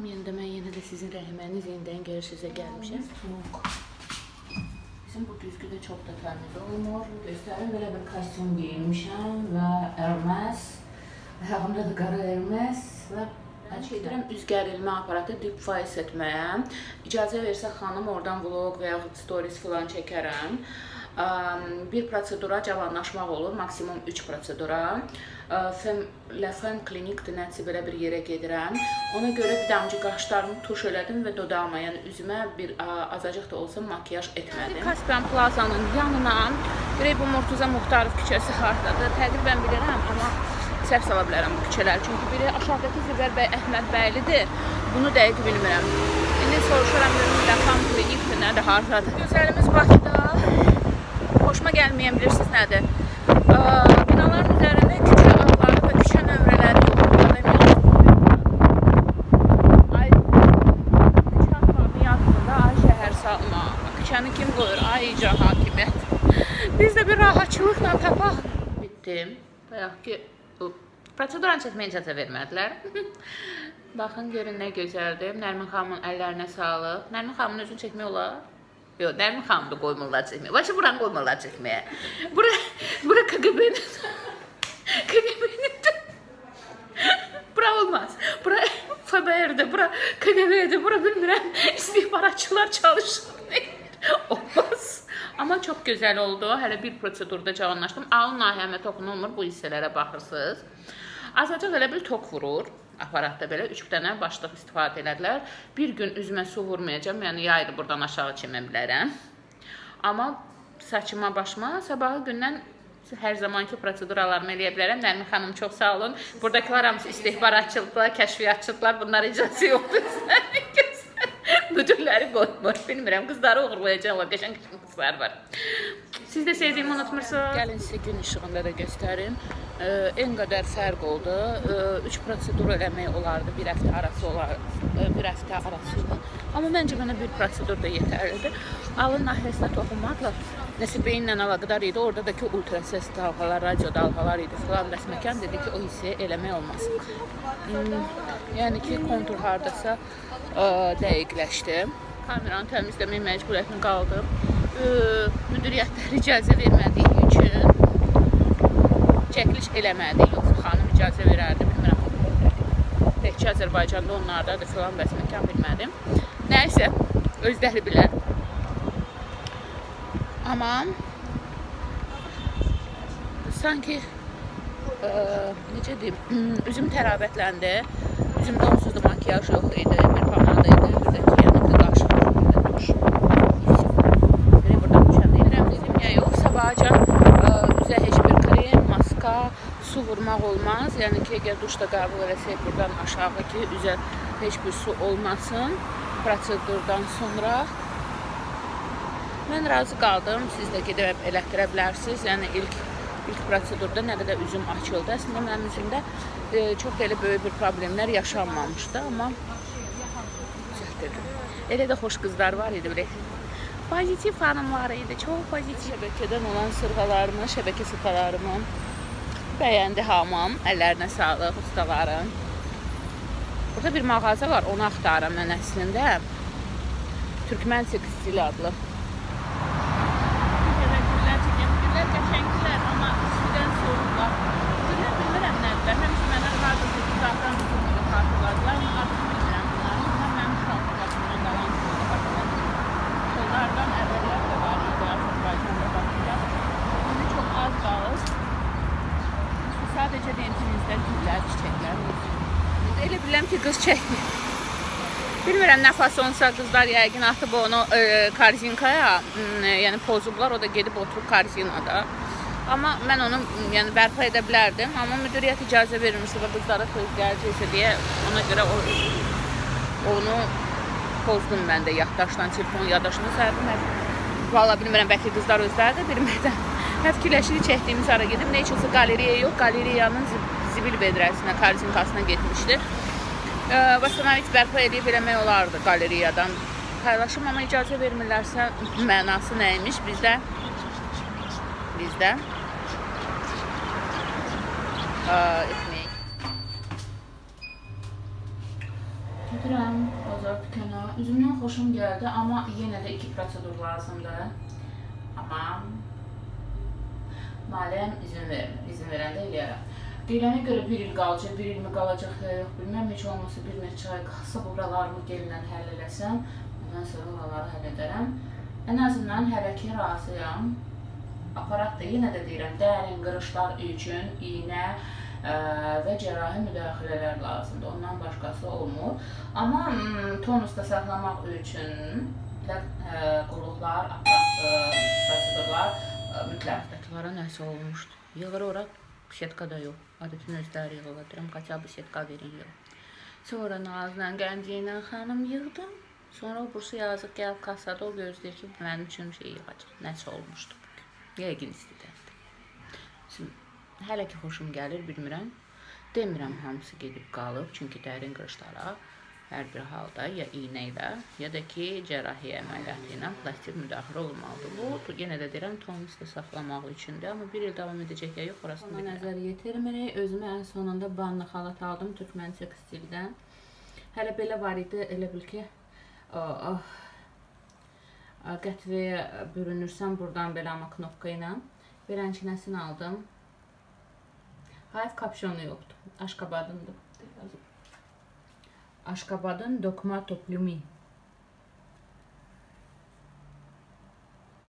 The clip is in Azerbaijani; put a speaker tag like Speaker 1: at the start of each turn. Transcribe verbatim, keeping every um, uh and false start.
Speaker 1: Yenə də mən yenə də sizin rəhməriniz yenidən gəlir sizə gəlmişəm. Bizim bu düzgü də çox da təmiz olmur. Göstərim, belə bir kostyum geyinmişəm və Hermes. Ayağımda da qara Hermes və gedirəm üz gərilmə aparatı dip faiz etməyə. İcazə versə xanım, oradan vlog və yaxud stories filan çəkərəm. Bir prosedura cavanlaşmaq olur, maksimum üç prosedura. Lefem klinikdir, nəticə belə bir yerə gedirəm. Ona görə bir damcı qaşlarımı tuş elədim və dodağıma, yəni üzümə bir azacıq da olsa makyaj etmədim. Kaspian Plazanın yanına, görək bu Murtuza Muxtarov küçəsi hardadır, təqribən bilirəm, amma səhv sala bilərəm bu küçələr. Çünki biri aşağıdakı Zibər bəy Əhməd bəylidir, bunu dəqiq bilmirəm. İndi soruşuram, görüm Lefem klinikdir, nədir, hardadır? Gözəlimiz Bakıda. Xoşuma gəlməyən bilirsiniz nədir? Binaların üzərində küçə adları və küçə nömrələri yoxdur. Ay, küçə adlarının yanında ay şəhər salma. Küçəni kim qoyur? Ay icra hakimiyyət. Biz də bir rahatçılıqla tapaq. Bitdim. Bayaq ki, proseduranı çəkməyə icazə vermədilər. Baxın, görün nə gözəldir. Nərmin xanımın əllərinə sağlıq. Nərmin xanımın özünü çəkmək olar? Yox, Nərmin xanımı da qoymurlar çəkməyə. Başa buranı qoymurlar çəkməyə. Bura, bura K G B-nin. K G B-nin. Bura olmaz. Bura F B R-dir, bura K G B-dir, bura bilmirəm. İstihbaratçılar çalışır. Olmaz. Amma çox gözəl oldu. Hələ bir prosedurda cavanlaşdım. Alın nahiyəmə toxunulmur, bu hissələrə baxırsınız. Azacıq elə bir tok vurur. Aparatda belə üç dənə başlıq istifadə elədilər. Bir gün üzümə su vurmayacağım, yəni yaydı buradan aşağı çimə bilərəm. Amma saçıma, başıma sabahı gündən hər zamanki proseduralarımı eləyə bilərəm. Nərmin xanım, çox sağ olun. Buradakılar hamısı istihbaratçılıqlar, kəşfiyyatçılıqlar, bunlara icazə yoxdur. Müdürləri qoymur, bilmirəm. Qızları uğurlayacaqlar, qəşən-qəşən qızlar var. Siz də sevdiyimi unutmursunuz. Gəlin sizə gün işığında da göstərim. En qədər fərq oldu. Üç prosedur eləmək olardı, bir həftə arası olardı, bir həftə arası ilə. Amma məncə mənə bir prosedur da yetərlidir. Alın nahiyəsinə toxunmaqla nəsə beyinlə əlaqədar idi. Oradakı ultrases dalğalar, radio dalğalar idi filan. Rəsməkən dedi ki, o hissəyə eləmək olmaz. Yəni ki, kontur hardasa dəqiqləşdi. Kameranı təmizləməyə məcburiyyətini qaldım. Müdiriyyətlər icazə vermədiyi üçün çəkiliş eləmədi, yoxsa xanım icazə verərdi, bilmirəm. Təkcə Azərbaycanda onlardadır filan, bəs məkan bilmədim. Nəysə, özləri bilər. Amma sanki necə deyim, üzüm tərabətləndi, üzümdə onsuz da makyaj yox idi, bir pomada idi, bir də ki, yəni ki, qaşıq, bir də tuş. Görək, buradan düşəndə edirəm dedim, ya yox, sabahacan üzə heç bir krem, maska, su vurmaq olmaz. Yəni ki, əgər duşda qəbul eləsək, buradan aşağı ki, üzə heç bir su olmasın prosedurdan sonra. Mən razı qaldım, siz də gedib elətdirə bilərsiniz. Yəni ilk, ilk prosedurda nə qədər üzüm açıldı. Əslində mənim üzümdə e, çox elə böyük bir problemlər yaşanmamışdı, amma elə də xoş qızlar var idi, bilək. Pozitiv xanımlar idi, çox pozitiv. Şəbəkədən olan sırğalarımı, şəbəkə sıxalarımı bəyəndi hamam, əllərinə sağlıq ustaların. Burada bir mağaza var, onu axtarım mən əslində. Türkmen Tekstil adlı. Güllər qəşənglər, amma üstüdən soğuklar. Güllər bilmirəm nədirlər, həmçə mənə hardasa uzaqdan tutulmalı kartılardılar, amma artıq bilmirəm bunları. Bunlar mənim kartılarımdan qalan kartılardır. Kollardan əvvəllər də var idi, Azərbaycanda baxacaq. İndi çox az qalır. Sadəcə dentinizdə güllər, çiçəklər olsun. Elə biləm ki, qız çəkmir. Bilmirəm, nə fasonsa qızlar yəqin atıb onu e, korzinkaya, yəni pozublar, o da gedib oturub korzinada. Amma mən onu yəni, bərpa edə bilərdim, amma müdiriyyət icazə verilmişsə və qızlara söz gələcəksə deyə ona görə o, onu pozdum mən də yaddaşdan, telefon yaddaşını sərdim. Valla bilmirəm, bəlkə qızlar özləri də bilmirdən. Həfkiləşini çəkdiyimiz ara gedib, nə içinsə qaleriya yox, qaleriyanın zibil vedrəsinə, korzinkasına getmişdi. Vastanovit bərpa edib eləmək olardı qaleriyadan. Paylaşım, amma icazə vermirlərsə mənası nəymiş bizdə? Bizdə etmək. Gedirəm bazar dükana. Üzümdən xoşum gəldi, amma yenə də iki prosedur lazımdır. Amma maliyyəm izin vermir. İzin verəndə eləyərəm. Deyilənə görə bir il qalacaq, bir il mi qalacaq ya yox, bilməm. Heç olmasa bir neçə ay qalsa buralarımı gelinlə həll eləsəm, ondan sonra oraları həll edərəm. Ən azından hələ ki razıyam. Aparat da yenə də deyirəm, dərin qırışlar üçün iynə və cərrahi müdaxilələr lazımdır. Ondan başqası olmur. Amma tonusda saxlamaq üçün qulluqlar, prosedurlar mütləq. Dətlara nəsə olmuşdu. Yığır ora, setka da yox. Adətin özləri yığılır. Qaça bir setka verin yox. Sonra Nazla Gəncəylə xanım yığdım. Sonra o bursu yazıq gəlib kasada o gözləyir ki, mənim üçün şey yığacaq. Nəsə olmuşdu bugün. Yəqin istəyirdi. Şimdi hələ ki xoşum gəlir, bilmirəm. Demirəm hamısı gedib qalıb, çünki dərin qırışlara hər bir halda ya iynə ilə, ya da ki cərrahi əməliyyatı ilə plastik müdaxilə olmalıdır. Bu, yenə də deyirəm, tonusda saxlamaq üçündür, amma bir il davam edəcək ya yox, orasını bilmirəm. Nəzər yetirmirik, özümə ən sonunda banlı xalat aldım Türkmen tekstildən. Hələ belə var idi, elə bil ki, qətvəyə bürünürsən buradan belə ama knopka ilə. Verənçinəsini aldım. Hayf kapşonu yoxdur. Aşqabadındır. Aşqabadın dokuma toplumi.